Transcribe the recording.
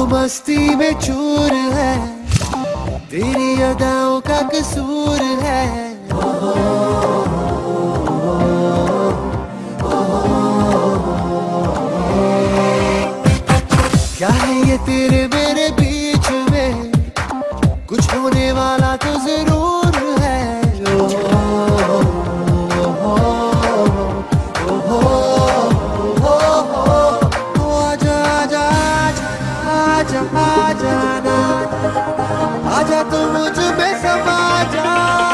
मस्ती में चूर है, तेरी अदाओं का कसूर है। क्या है ये तेरे मेरे बीच में, कुछ होने वाला तो जरूर है। आजा आजा आजा आजा आजा ना, आजा तो मुझ में समा जा।